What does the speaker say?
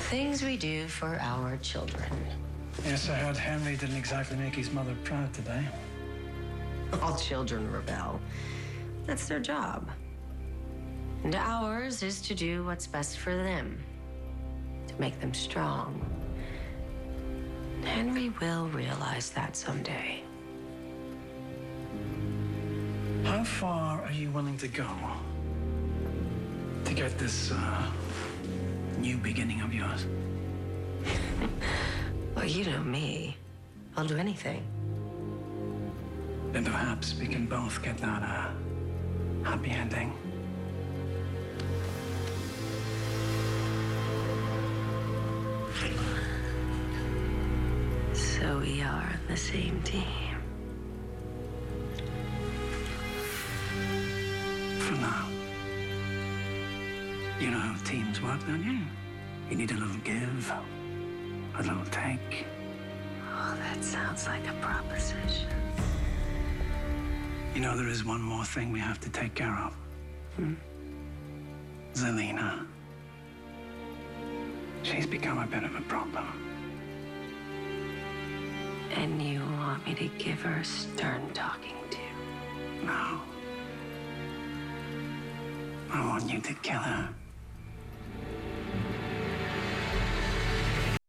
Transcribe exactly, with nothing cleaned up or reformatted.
Things we do for our children. Yes, I heard Henry didn't exactly make his mother proud today. All children rebel. That's their job. And ours is to do what's best for them, to make them strong. Henry will realize that someday. How far are you willing to go to get this uh, new beginning of yours? Well, you know me. I'll do anything. Then perhaps we can both get that uh, happy ending. So we are on the same team. For now. You know how teams work, don't you? You need a little give, a little take. Oh, that sounds like a proposition. You know, there is one more thing we have to take care of. Hmm? Zelina. She's become a bit of a problem. And you want me to give her a stern talking to? No. I want you to kill her.